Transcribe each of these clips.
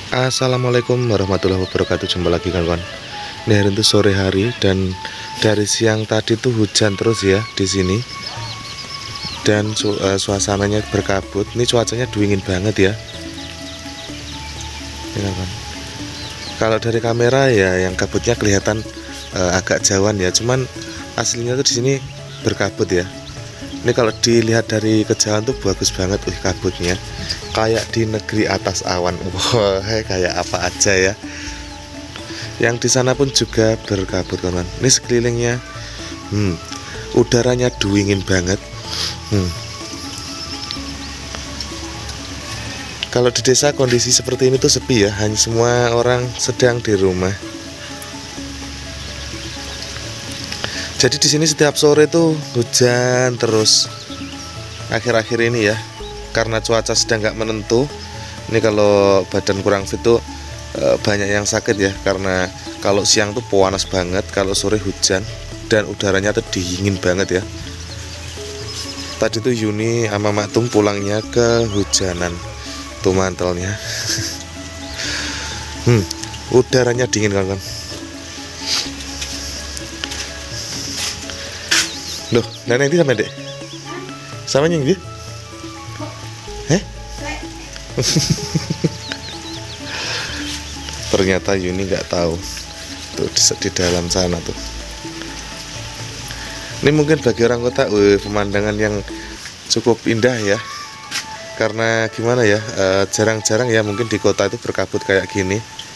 Assalamualaikum warahmatullahi wabarakatuh. Jumpa lagi kawan-kawan. Ini hari itu sore hari dan dari siang tadi tuh hujan terus ya di sini. Dan suasananya berkabut. Ini cuacanya dingin banget ya. Ini kawan. Kalau dari kamera ya yang kabutnya kelihatan agak jauhan ya. Cuman aslinya tuh di sini berkabut ya. Ini kalau dilihat dari kejauhan tuh bagus banget kabutnya. Kayak di negeri atas awan. Wah, kayak apa aja ya. Yang di sana pun juga berkabut kawan. Ini sekelilingnya udaranya dingin banget. Kalau di desa kondisi seperti ini tuh sepi ya. Hanya semua orang sedang di rumah. Jadi di sini setiap sore tuh hujan terus akhir-akhir ini ya, karena cuaca sedang nggak menentu. Ini kalau badan kurang fit tuh banyak yang sakit ya, karena kalau siang tuh panas banget, kalau sore hujan dan udaranya tuh dingin banget ya. Tadi tuh Yuni sama Maktum pulangnya kehujanan, tuh mantelnya. Udaranya dingin kan. Loh, nenek ini sama dek? Sama yang dia? Ternyata Yuni nggak tahu. Tuh di dalam sana tuh. Ini mungkin bagi orang kota, pemandangan yang cukup indah ya. Karena gimana ya, jarang-jarang ya mungkin di kota itu berkabut kayak gini.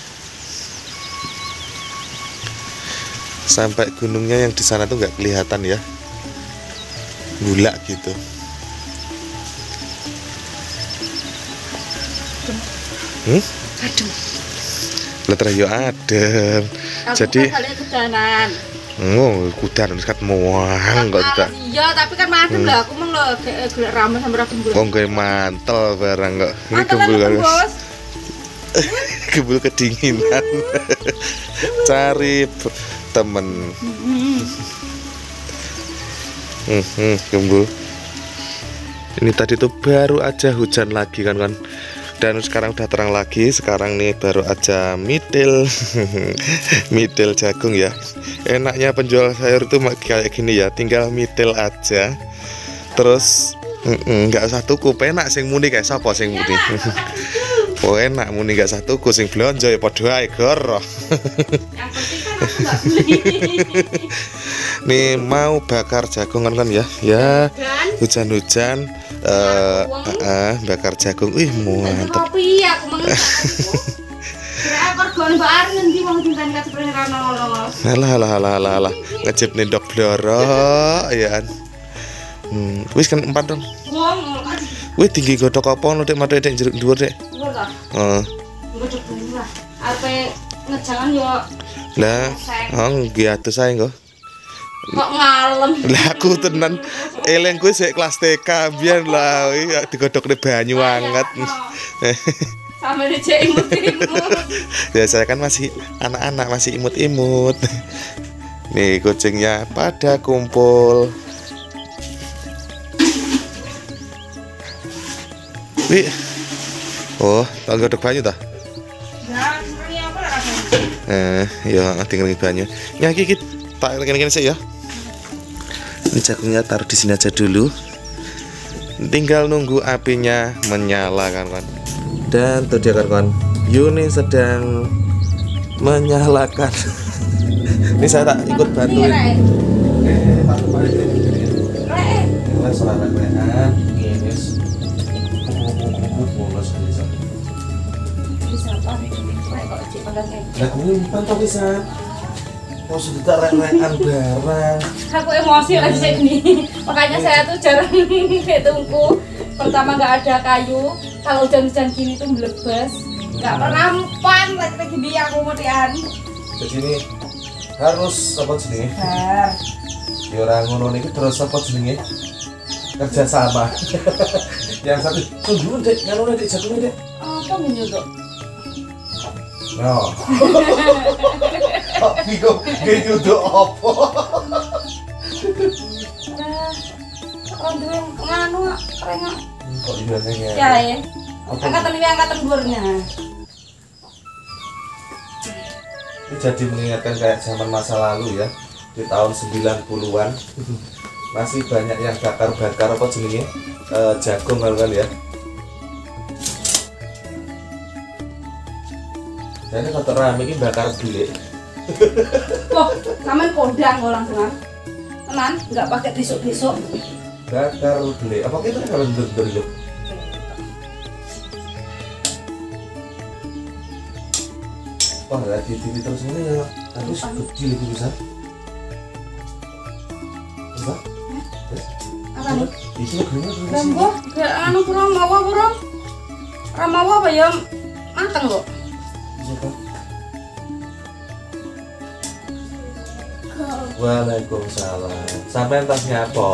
Sampai gunungnya yang di sana tuh nggak kelihatan ya. Gula gitu. Aduh. Letra yo adem. Jadi kudan kat muang kok tidak. Iya, tapi kan madem lah aku meng lo golek ramen sama gembul. Kok nggawe mantel barang kok. Ini gembul kan. Gembul kedinginan. Cari temen. Gembul. Ini tadi tuh baru aja hujan lagi kan. Dan sekarang udah terang lagi. Sekarang nih baru aja midil. Midil jagung ya. Enaknya penjual sayur tuh kayak gini ya, tinggal midil aja. Terus nggak usah tuku, penak sing muni kayak sapa sing muni. Oh enak muni nggak usah tuku, sing blonjo ya padha ae goro. Yang penting kan aku nggak beli. Nih mau bakar jagung kan ya. Ya hujan-hujan bakar jagung. Wih mantep. Kopi aku mengen. Kira korban bar ngendi wong dinten ka seprene ra nongol. Alah ngejep nendok bloro ya. Wis kan empat dong. Wih tinggi godhok apa ono Dek mate Dek jeruk dhuwur Dek. Dhuwur ta? Godhok dhuwur lah. Ape ngejangan yo. Lah, nggih atus ae kok. Kok ngalem. Lah aku tenan eling kuwi sik kelas TK biyen lah digodhokne banyu anget. Sama dicek imut-imut. Ya saya kan masih anak-anak, masih imut-imut. Nih kucingnya pada kumpul. Wih. Oh, tak godhok banyu ta? Ya, seperti apa rasanya? Ya tinggal banyu. Ya iki tak kene-kene sik ya. Ini jagungnya taruh di sini aja dulu. Tinggal nunggu apinya menyala kan. Dan tuh dia kan. Yuni sedang menyalakan. Ini saya tak ikut bantuin. Bantu balik ini. Ini selama rehan ini. Bolos bisa. Bisa apa? Kok cek panggang. Lah kuwi pantau bisa. Oh sudah rek-rekan barang. Aku emosi lagi sini. Makanya saya tuh jarang kayak tungku. Pertama nggak ada kayu. Kalau hujan-hujan gini tuh melebas. Nggak pernah empan lagi dia kemudian. Jadi ini harus apa jenenge? Ya orang ngono niki terus apa jenenge? Kerja sama. Yang satu tunggu Dek, ngono Dek jagungnya Dek. Apa menyodok? No. Kok bingung nyuduk apa? Orang dulu nganu keren. Kok ibadahnya? Ya. Angkatan ini angkatan dhuwurnya. Ini jadi mengingatkan kayak zaman masa lalu ya, di tahun 90-an. Masih banyak yang bakar-bakar apa jenenge, jagung kan ya. Dan ini kotor rame ini bakar gile. Wah, sampean kondang kok langsung. Tenan, nggak pakai besok-besok. Bakar gile. Apa kita kalau dur yuk? Wah, lagi TV terus ini ya. Terus kecil itu bisa. Bisa? Apa nih? Itu gimana terus? Bambu, gak anu kurang mawa kurang. Ramawa apa ya? Mateng kok. Siapa? Waalaikumsalam. Sampai tasnya apa?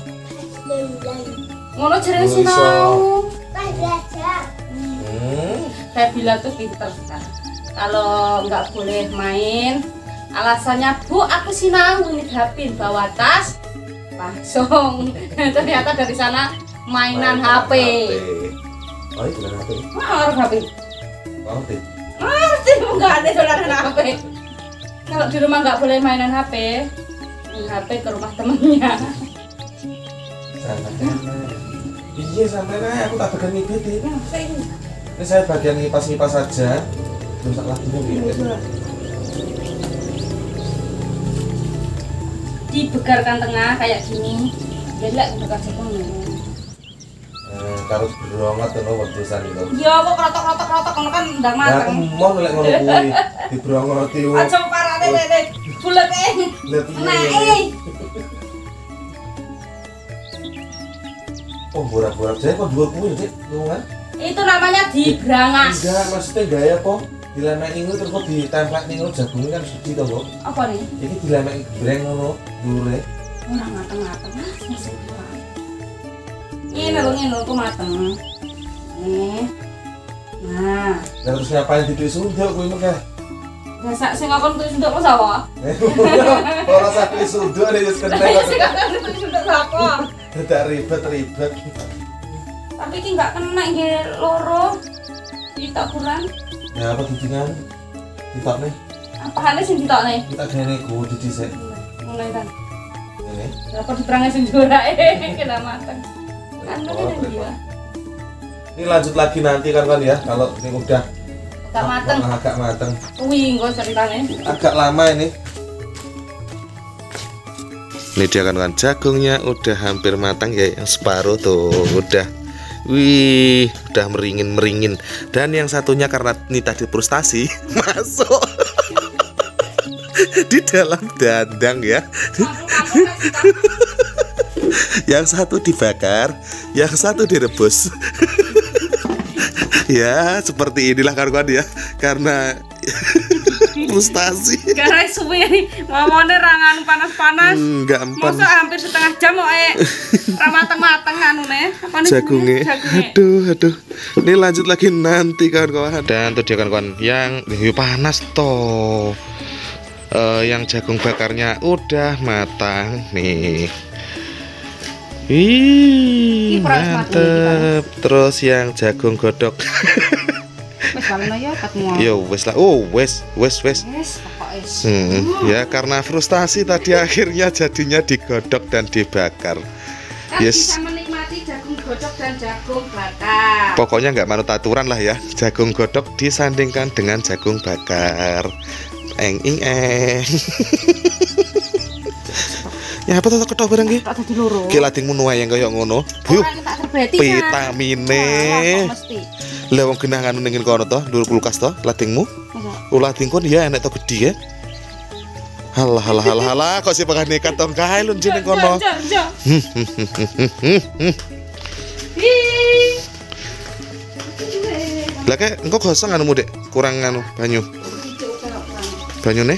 Ngono jare Oh, sinau. belajar. Saya bilang tuh pinter kan. Kalau nggak boleh main, alasannya Bu, aku sinau ngidapin bawa tas, langsung. Ternyata dari sana mainan HP. Oh, itu kan HP. Orang HP. Oh, itu. Masih nggak ada dolanan HP. Kalau di rumah nggak boleh mainan HP, HP ke rumah temennya. Sampai iya sampai aku tak bagian ngibet ini. Sing. Ini saya bagian ngipas-ngipas saja. Rusak lagi ngibet. Dibegarkan tengah kayak gini. Jadi lah bakar jagung. Harus berongot tuh waktu san itu. Ya kok krotok ngono kan ndang Nah, mateng. mau ngelek ngono kuwi. Diberongoti wong. Aja parane nek bulet Lihat Nah, ini. Oh, borak-borak saya kok dua kuwi, Dik. Luan. itu namanya dibrangas. Enggak, maksudnya gaya apa? Dilemek ini terus kok ditemplek ning ngono jagungnya kan suci to, Mbok. Apa nih? Iki dilemek breng ngono, dure. Ora mateng-mateng. Masih kurang. Ini lho kok mateng. Nih. Nah, Lah terus ngapain ditulis sunduk kuwi mengke? rasa sing ngakon tulis nduk kok sapa? Ora sak tulis sunduk ada wis kena. Ayo sing ngakon tulis nduk sapa? Tidak ribet. Tapi iki enggak kena iki loro. Ditok kurang. Ya apa ditingan? Ditokne. Apane sing ditokne? Kita gene ku didhisik. Mulai kan. Ini. Apa dibrangas sing jorake kena mateng. Anu kan dia. Ini lanjut lagi nanti kan ya kalau ini udah Agak mateng. agak mateng. Kuwi engko ceritane. Agak lama ini. Ini dia kan jagungnya udah hampir matang ya, yang separuh tuh udah. Wih, udah meringin. Dan yang satunya karena ini tadi frustasi masuk di dalam dandang ya. Yang satu dibakar, yang satu direbus. Ya, seperti inilah kawan-kawan ya. Karena frustasi. Karena suwe nih, ngomongnya rangan panas-panas. Enggak empan. Masa hampir setengah jam kok mateng-mateng anune. Apa nih? Jagungnya. Jagungnya. Aduh. Ini lanjut lagi nanti kawan-kawan. Dan tuh dia kawan-kawan yang panas toh. Yang jagung bakarnya udah matang nih. Ih, mantep. Terus yang jagung godok. Wes balena ya katmu. Yo wes lah. Oh, wes. Wes pokoke. Ya karena frustasi tadi akhirnya jadinya digodok dan dibakar. Kan Yes. bisa menikmati jagung godok dan jagung bakar. Pokoknya nggak manut aturan lah ya. Jagung godok disandingkan dengan jagung bakar. Eng. Ya apa tuh ketok barang ki? Tak dadi loro. Ki ladingmu nuwe yang kaya ngono. Buyuh. Ora tak terbeti. Vitamine. Mesti. Lah wong genah nganu ning kono to, dhuwur kulkas to, ladingmu. Masa? Ladingku ya enek to gedhi ya. Halah kok sih pakai nekat tong kae lho jeneng kono. Ja. Lah kayak engko gosong anumu Dek, kurang anu banyu. Banyune?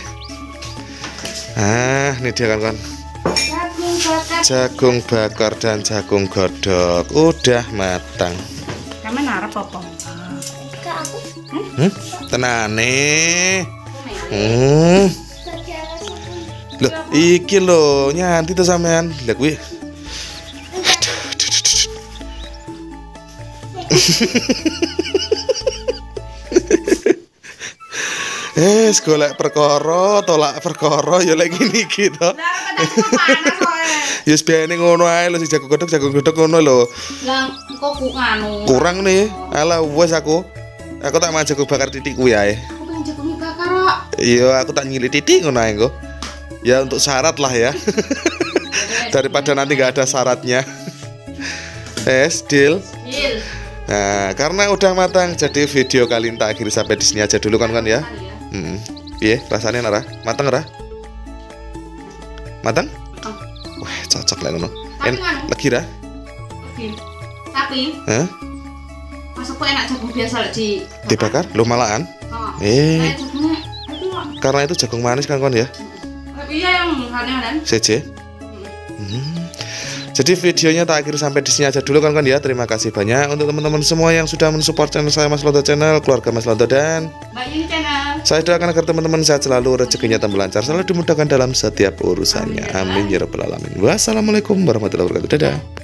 Ah, ini dia kan. Jagung bakar. Jagung bakar dan jagung godok udah matang. Kamu narap apa? Ke aku Tenane. belajar Loh, iki lho nyanti tuh sampean. Lah kuwi. Golek perkara, tolak perkara ya lek ngene iki to. Lah kadang panas soalnya. Ya biasane ngono ae lho si jago godhog ngono lho. Lah kok nganu. Kurang nih. Alah wes aku. Aku tak mau jago bakar titik kuwi ae. Aku pengen jagung bakar kok. Iya, aku tak nyilih titik ngono ae engko. Ya untuk syarat lah ya. Daripada nanti nggak ada syaratnya. Deal. Deal. Nah, karena udah matang, jadi video kali ini tak akhiri sampai di sini aja dulu kan ya. Iya, rasanya Nara, matang Nara? Matang? Wah, cocok lah ngono. Lagi Ra? Tapi, Hah? masukku enak jagung biasa lek Dibakar? Lu malahan? Kayak jagungnya itu. Karena itu jagung manis kan ya? Iya yang aneh-aneh. CJ. Jadi videonya tak akhir sampai di sini aja dulu kan ya. Terima kasih banyak untuk teman-teman semua yang sudah mensupport channel saya Mas Lonto Channel, keluarga Mas Lonto dan Mbak Yuni Channel. Saya doakan agar teman-teman sehat selalu, rezekinya tambah lancar, selalu dimudahkan dalam setiap urusannya. Amin ya rabbal alamin. Wassalamualaikum warahmatullahi wabarakatuh. Dadah.